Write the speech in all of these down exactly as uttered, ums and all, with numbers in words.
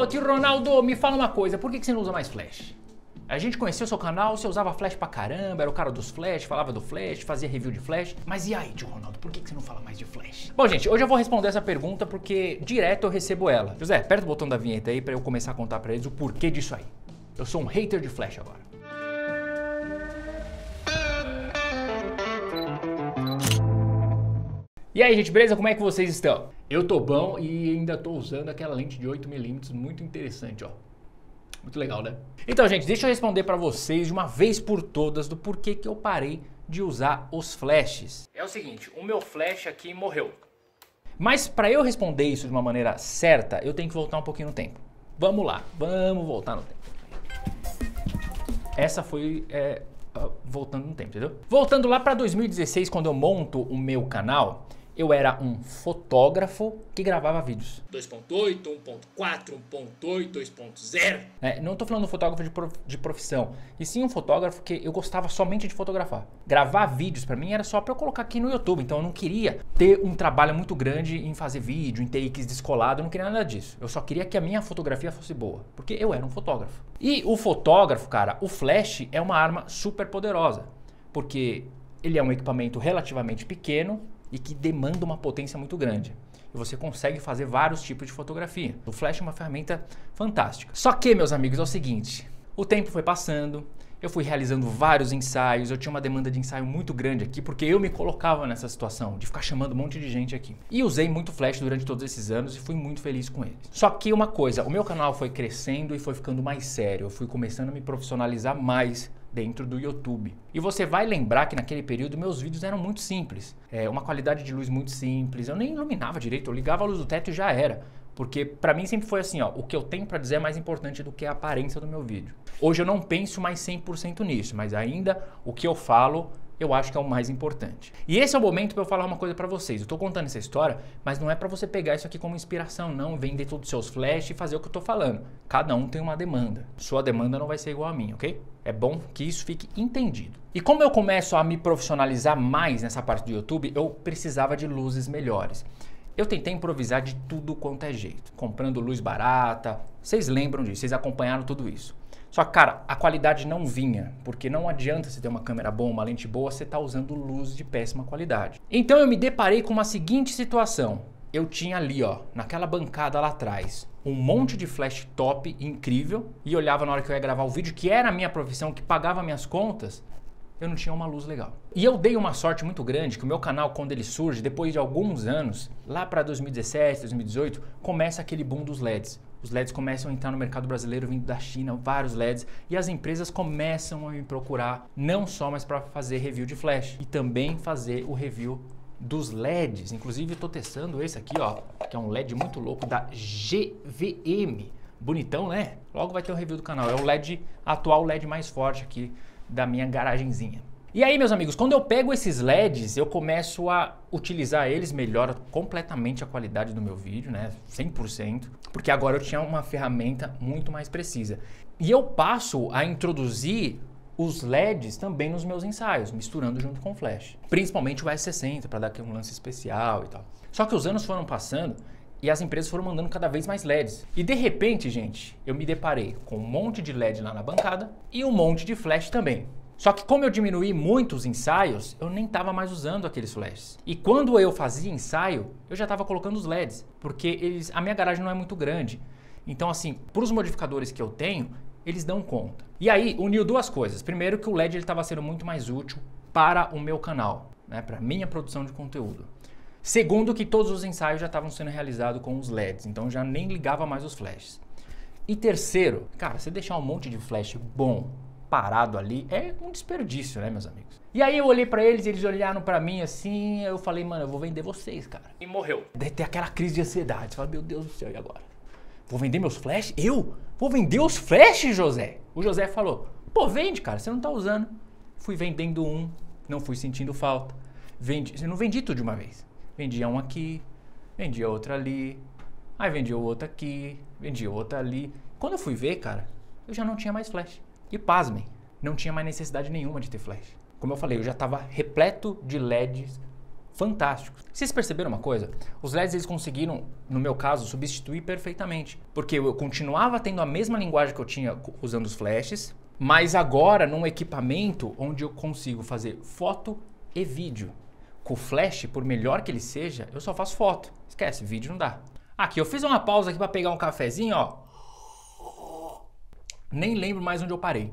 tio Ronaldo, me fala uma coisa, por que que você não usa mais flash? A gente conheceu o seu canal, você usava flash pra caramba, era o cara dos flash, falava do flash, fazia review de flash. Mas e aí, tio Ronaldo, por que que você não fala mais de flash? Bom, gente, hoje eu vou responder essa pergunta porque direto eu recebo ela. José, aperta o botão da vinheta aí pra eu começar a contar pra eles o porquê disso aí. Eu sou um hater de flash agora. E aí, gente, beleza? Como é que vocês estão? Eu tô bom e ainda tô usando aquela lente de oito milímetros muito interessante, ó. Muito legal, né? Então, gente, deixa eu responder pra vocês de uma vez por todas do porquê que eu parei de usar os flashes. É o seguinte, o meu flash aqui morreu. Mas pra eu responder isso de uma maneira certa, eu tenho que voltar um pouquinho no tempo. Vamos lá, vamos voltar no tempo. Essa foi... É, voltando no tempo, entendeu? Voltando lá pra dois mil e dezesseis, quando eu monto o meu canal... Eu era um fotógrafo que gravava vídeos. dois ponto oito, um ponto quatro, um ponto oito, dois ponto zero. É, não tô falando fotógrafo de, prof, de profissão, e sim um fotógrafo que eu gostava somente de fotografar. Gravar vídeos pra mim era só pra eu colocar aqui no YouTube, então eu não queria ter um trabalho muito grande em fazer vídeo, em takes descolado, eu não queria nada disso. Eu só queria que a minha fotografia fosse boa, porque eu era um fotógrafo. E o fotógrafo, cara, o flash é uma arma super poderosa, porque ele é um equipamento relativamente pequeno, e que demanda uma potência muito grande. E você consegue fazer vários tipos de fotografia. O flash é uma ferramenta fantástica. Só que, meus amigos, é o seguinte, o tempo foi passando, eu fui realizando vários ensaios, eu tinha uma demanda de ensaio muito grande aqui, porque eu me colocava nessa situação de ficar chamando um monte de gente aqui. E usei muito flash durante todos esses anos e fui muito feliz com ele. Só que uma coisa, o meu canal foi crescendo e foi ficando mais sério, eu fui começando a me profissionalizar mais dentro do YouTube. E você vai lembrar que naquele período meus vídeos eram muito simples. É, uma qualidade de luz muito simples, eu nem iluminava direito, eu ligava a luz do teto e já era. Porque pra mim sempre foi assim, ó, o que eu tenho pra dizer é mais importante do que a aparência do meu vídeo. Hoje eu não penso mais cem por cento nisso, mas ainda o que eu falo eu acho que é o mais importante. E esse é o momento para eu falar uma coisa para vocês. Eu tô contando essa história, mas não é para você pegar isso aqui como inspiração, não, vender todos os seus flash e fazer o que eu tô falando. Cada um tem uma demanda. Sua demanda não vai ser igual a minha, ok? É bom que isso fique entendido. E como eu começo a me profissionalizar mais nessa parte do YouTube, eu precisava de luzes melhores. Eu tentei improvisar de tudo quanto é jeito, comprando luz barata. Vocês lembram disso, vocês acompanharam tudo isso. Só que, cara, a qualidade não vinha, porque não adianta você ter uma câmera boa, uma lente boa, você tá usando luz de péssima qualidade. Então eu me deparei com uma seguinte situação. Eu tinha ali, ó, naquela bancada lá atrás, um monte de flash top incrível e olhava na hora que eu ia gravar o vídeo, que era a minha profissão, que pagava minhas contas, eu não tinha uma luz legal. E eu dei uma sorte muito grande que o meu canal, quando ele surge, depois de alguns anos, lá para dois mil e dezessete, dois mil e dezoito, começa aquele boom dos L E Ds. Os L E Ds começam a entrar no mercado brasileiro vindo da China, vários L E Ds, e as empresas começam a me procurar não só mais para fazer review de flash, e também fazer o review dos L E Ds. Inclusive eu tô testando esse aqui, ó, que é um L E D muito louco da G V M. Bonitão, né? Logo vai ter o review do canal. É o L E D atual, o L E D mais forte aqui da minha garagenzinha. E aí, meus amigos, quando eu pego esses L E Ds, eu começo a utilizar eles, melhora completamente a qualidade do meu vídeo, né? cem por cento, porque agora eu tinha uma ferramenta muito mais precisa. E eu passo a introduzir os L E Ds também nos meus ensaios, misturando junto com o flash. Principalmente o S sessenta, para dar aqui um lance especial e tal. Só que os anos foram passando e as empresas foram mandando cada vez mais L E Ds. E de repente, gente, eu me deparei com um monte de L E D lá na bancada e um monte de flash também. Só que como eu diminuí muito os ensaios, eu nem estava mais usando aqueles flashes. E quando eu fazia ensaio, eu já estava colocando os L E Ds, porque eles, a minha garagem não é muito grande. Então assim, para os modificadores que eu tenho, eles dão conta. E aí uniu duas coisas. Primeiro que o L E D estava sendo muito mais útil para o meu canal, né, para a minha produção de conteúdo. Segundo que todos os ensaios já estavam sendo realizados com os L E Ds, então eu já nem ligava mais os flashes. E terceiro, cara, você deixar um monte de flash bom parado ali é um desperdício, né, meus amigos? E aí eu olhei pra eles, eles olharam pra mim assim, eu falei, mano, eu vou vender vocês, cara. E morreu. Daí tem aquela crise de ansiedade, você fala, meu Deus do céu, e agora? Vou vender meus flash? Eu? Vou vender os flash, José? O José falou, pô, vende, cara, você não tá usando. Fui vendendo um, não fui sentindo falta. Vendi, eu não vendi tudo de uma vez. Vendia um aqui, vendia outro ali, aí vendia o outro aqui, vendia o outro ali. Quando eu fui ver, cara, eu já não tinha mais flash. E pasmem, não tinha mais necessidade nenhuma de ter flash. Como eu falei, eu já estava repleto de L E Ds fantásticos. Vocês perceberam uma coisa? Os L E Ds eles conseguiram, no meu caso, substituir perfeitamente. Porque eu continuava tendo a mesma linguagem que eu tinha usando os flashes, mas agora num equipamento onde eu consigo fazer foto e vídeo. Com o flash, por melhor que ele seja, eu só faço foto. Esquece, vídeo não dá. Aqui, eu fiz uma pausa aqui para pegar um cafezinho, ó. Nem lembro mais onde eu parei.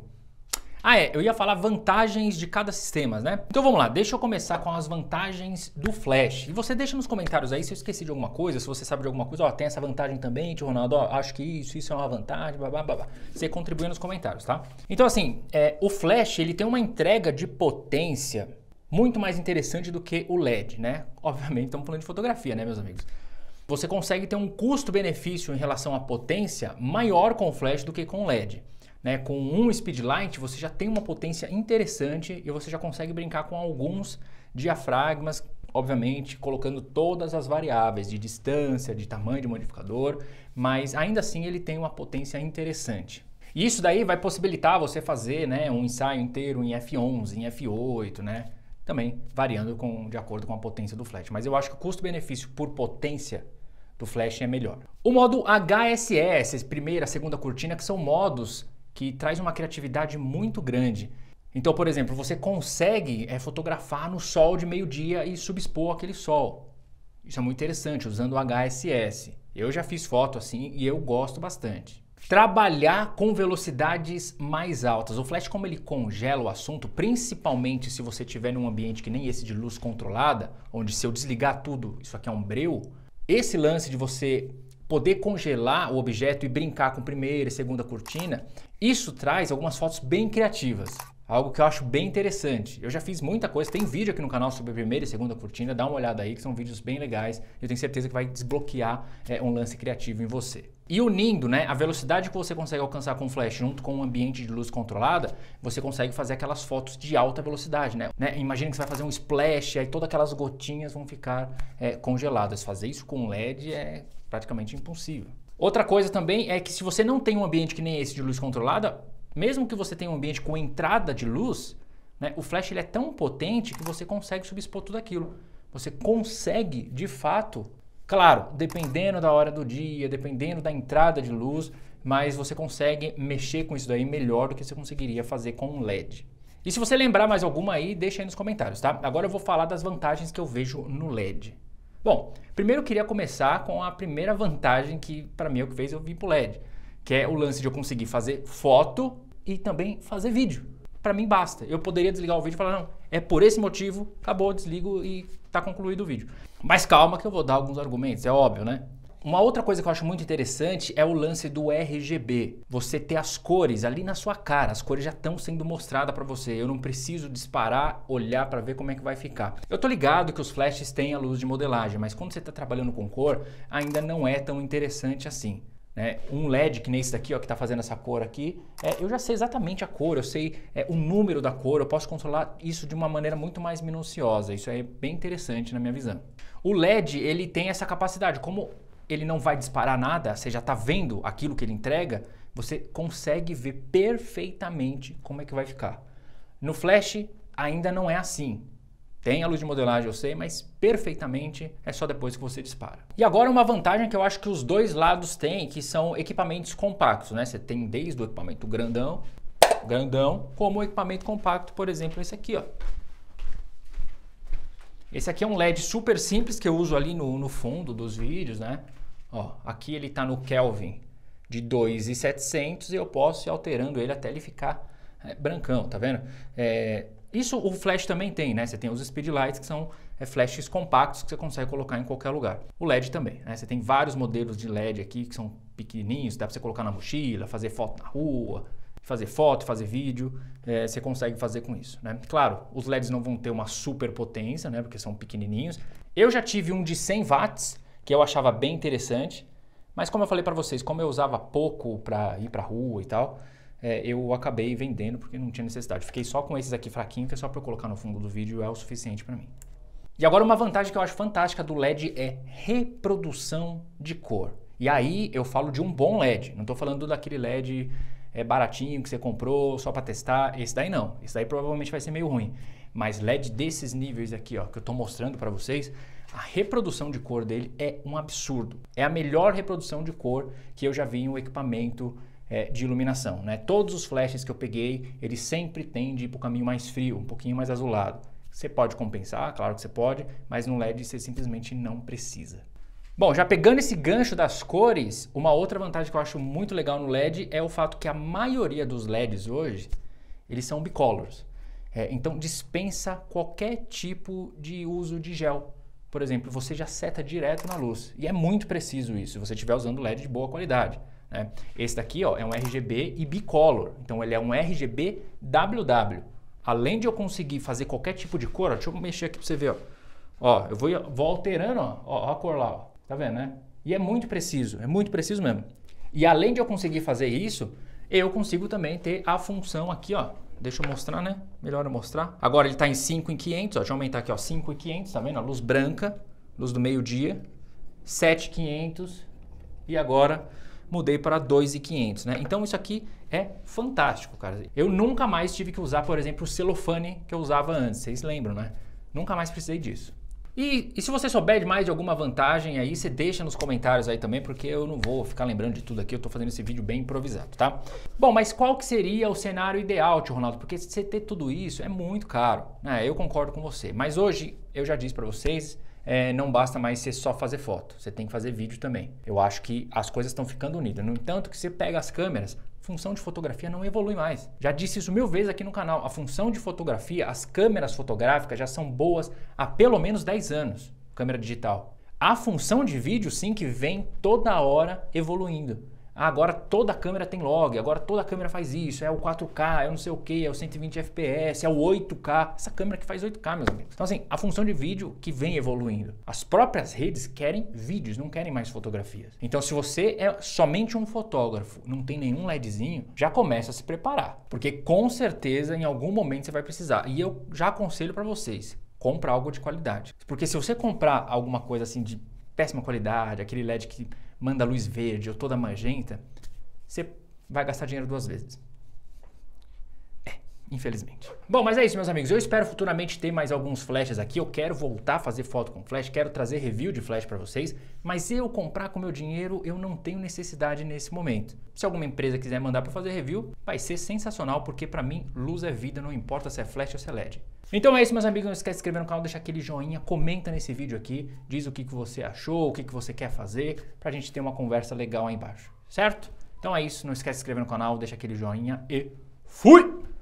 Ah é, eu ia falar vantagens de cada sistema, né? Então vamos lá, deixa eu começar com as vantagens do flash. E você deixa nos comentários aí se eu esqueci de alguma coisa, se você sabe de alguma coisa, ó, tem essa vantagem também, tio Ronaldo, ó, acho que isso, isso é uma vantagem, blá, blá, blá, blá. Você contribui nos comentários, tá? Então assim, é, o flash, ele tem uma entrega de potência muito mais interessante do que o L E D, né? Obviamente estamos falando de fotografia, né, meus amigos? Você consegue ter um custo-benefício em relação à potência maior com o flash do que com o L E D. Né? Com um speedlight você já tem uma potência interessante e você já consegue brincar com alguns diafragmas, obviamente colocando todas as variáveis de distância, de tamanho de modificador, mas ainda assim ele tem uma potência interessante. E isso daí vai possibilitar você fazer, né, um ensaio inteiro em F onze, em F oito, né? Também variando com, de acordo com a potência do flash. Mas eu acho que o custo-benefício por potência do flash é melhor. O modo H S S, primeira, segunda cortina, que são modos que traz uma criatividade muito grande. Então, por exemplo, você consegue é, fotografar no sol de meio-dia e subexpor aquele sol. Isso é muito interessante, usando o H S S. Eu já fiz foto assim e eu gosto bastante. Trabalhar com velocidades mais altas. O flash, como ele congela o assunto, principalmente se você estiver num ambiente que nem esse de luz controlada, onde se eu desligar tudo, isso aqui é um breu, esse lance de você poder congelar o objeto e brincar com primeira e segunda cortina, isso traz algumas fotos bem criativas. Algo que eu acho bem interessante. Eu já fiz muita coisa, tem vídeo aqui no canal sobre a primeira e segunda cortina, dá uma olhada aí que são vídeos bem legais. Eu tenho certeza que vai desbloquear é, um lance criativo em você. E unindo, né, a velocidade que você consegue alcançar com o flash junto com um ambiente de luz controlada, você consegue fazer aquelas fotos de alta velocidade, né? né? Imagina que você vai fazer um splash, aí todas aquelas gotinhas vão ficar é, congeladas. Fazer isso com L E D é praticamente impossível. Outra coisa também é que se você não tem um ambiente que nem esse de luz controlada, mesmo que você tenha um ambiente com entrada de luz, né, o flash ele é tão potente que você consegue subexpor tudo aquilo. Você consegue, de fato, claro, dependendo da hora do dia, dependendo da entrada de luz, mas você consegue mexer com isso daí melhor do que você conseguiria fazer com um L E D. E se você lembrar mais alguma aí, deixa aí nos comentários, tá? Agora eu vou falar das vantagens que eu vejo no L E D. Bom, primeiro eu queria começar com a primeira vantagem que para mim é o que fez eu vir pro L E D, que é o lance de eu conseguir fazer foto e também fazer vídeo. Para mim basta. Eu poderia desligar o vídeo e falar, não, é por esse motivo, acabou, desligo e tá concluído o vídeo. Mas calma que eu vou dar alguns argumentos, é óbvio, né? Uma outra coisa que eu acho muito interessante é o lance do R G B. Você ter as cores ali na sua cara, as cores já estão sendo mostradas para você. Eu não preciso disparar, olhar para ver como é que vai ficar. Eu tô ligado que os flashes têm a luz de modelagem, mas quando você está trabalhando com cor, ainda não é tão interessante assim. Né? Um L E D que nem esse daqui, ó, que está fazendo essa cor aqui, é, eu já sei exatamente a cor, eu sei é, o número da cor, eu posso controlar isso de uma maneira muito mais minuciosa. Isso é bem interessante na minha visão. O L E D, ele tem essa capacidade, como ele não vai disparar nada, você já está vendo aquilo que ele entrega, você consegue ver perfeitamente como é que vai ficar. No flash ainda não é assim. Tem a luz de modelagem, eu sei, mas perfeitamente é só depois que você dispara. E agora uma vantagem que eu acho que os dois lados têm, que são equipamentos compactos, né? Você tem desde o equipamento grandão, grandão, como o equipamento compacto, por exemplo, esse aqui, ó. Esse aqui é um L E D super simples que eu uso ali no, no fundo dos vídeos, né? Ó, aqui ele tá no Kelvin de dois mil e setecentos e eu posso ir alterando ele até ele ficar é, brancão, tá vendo? É... Isso o flash também tem, né? Você tem os speedlights que são é, flashes compactos que você consegue colocar em qualquer lugar. O L E D também, né? Você tem vários modelos de L E D aqui que são pequenininhos, dá pra você colocar na mochila, fazer foto na rua, fazer foto, fazer vídeo, é, você consegue fazer com isso, né? Claro, os L E Ds não vão ter uma super potência, né? Porque são pequenininhos. Eu já tive um de cem watts, que eu achava bem interessante, mas como eu falei pra vocês, como eu usava pouco pra ir pra rua e tal, É, eu acabei vendendo porque não tinha necessidade. Fiquei só com esses aqui fraquinhos, que é só para eu colocar no fundo do vídeo, é o suficiente para mim. E agora uma vantagem que eu acho fantástica do L E D é reprodução de cor. E aí eu falo de um bom L E D, não estou falando daquele L E D é, baratinho que você comprou só para testar, esse daí não. Esse daí provavelmente vai ser meio ruim. Mas L E D desses níveis aqui, ó, que eu estou mostrando para vocês, a reprodução de cor dele é um absurdo. É a melhor reprodução de cor que eu já vi em um equipamento é, de iluminação, né? Todos os flashes que eu peguei, eles sempre tendem a ir para o caminho mais frio, um pouquinho mais azulado. Você pode compensar, claro que você pode, mas no L E D você simplesmente não precisa. Bom, já pegando esse gancho das cores, uma outra vantagem que eu acho muito legal no L E D é o fato que a maioria dos L E Ds hoje, eles são bicolors. É, então dispensa qualquer tipo de uso de gel. Por exemplo, você já seta direto na luz. E é muito preciso isso, se você estiver usando L E D de boa qualidade, né? Esse daqui, ó, é um R G B e bicolor. Então ele é um R G B W W. Além de eu conseguir fazer qualquer tipo de cor, ó, deixa eu mexer aqui para você ver. Ó, ó eu vou, vou alterando, ó, ó, a cor lá. Ó. Tá vendo, né? E é muito preciso, é muito preciso mesmo. E além de eu conseguir fazer isso, eu consigo também ter a função aqui, ó. Deixa eu mostrar, né? Melhor eu mostrar. Agora ele tá em cinco em quinhentos, ó. Deixa eu aumentar aqui, ó. cinco em quinhentos, tá vendo? A luz branca, luz do meio-dia. sete em quinhentos e agora mudei para dois em quinhentos, né? Então isso aqui é fantástico, cara. Eu nunca mais tive que usar, por exemplo, o celofane que eu usava antes. Vocês lembram, né? Nunca mais precisei disso. E, e se você souber de mais de alguma vantagem aí, você deixa nos comentários aí também, porque eu não vou ficar lembrando de tudo aqui, eu tô fazendo esse vídeo bem improvisado, tá? Bom, mas qual que seria o cenário ideal, tio Ronaldo? Porque você ter tudo isso é muito caro, né? Eu concordo com você, mas hoje, eu já disse para vocês, é, não basta mais você só fazer foto, você tem que fazer vídeo também. Eu acho que as coisas estão ficando unidas. No entanto, que você pega as câmeras, função de fotografia não evolui mais. Já disse isso mil vezes aqui no canal. A função de fotografia, as câmeras fotográficas já são boas há pelo menos dez anos, câmera digital. A função de vídeo sim que vem toda hora evoluindo. Agora toda câmera tem log, agora toda câmera faz isso, é o quatro K, é o não sei o que, é o cento e vinte F P S, é o oito K, essa câmera que faz oito K, meus amigos. Então assim, a função de vídeo que vem evoluindo. As próprias redes querem vídeos, não querem mais fotografias. Então se você é somente um fotógrafo, não tem nenhum LEDzinho, já começa a se preparar, porque com certeza em algum momento você vai precisar. E eu já aconselho para vocês, compra algo de qualidade. Porque se você comprar alguma coisa assim de péssima qualidade, aquele L E D que manda luz verde ou toda magenta, você vai gastar dinheiro duas vezes. É, infelizmente. Bom, mas é isso, meus amigos. Eu espero futuramente ter mais alguns flashes aqui. Eu quero voltar a fazer foto com flash, quero trazer review de flash para vocês, mas eu comprar com meu dinheiro, eu não tenho necessidade nesse momento. Se alguma empresa quiser mandar para fazer review, vai ser sensacional, porque para mim, luz é vida, não importa se é flash ou se é L E D. Então é isso, meus amigos, não esquece de se inscrever no canal, deixar aquele joinha, comenta nesse vídeo aqui, diz o que, que você achou, o que, que você quer fazer, pra gente ter uma conversa legal aí embaixo, certo? Então é isso, não esquece de se inscrever no canal, deixa aquele joinha e fui!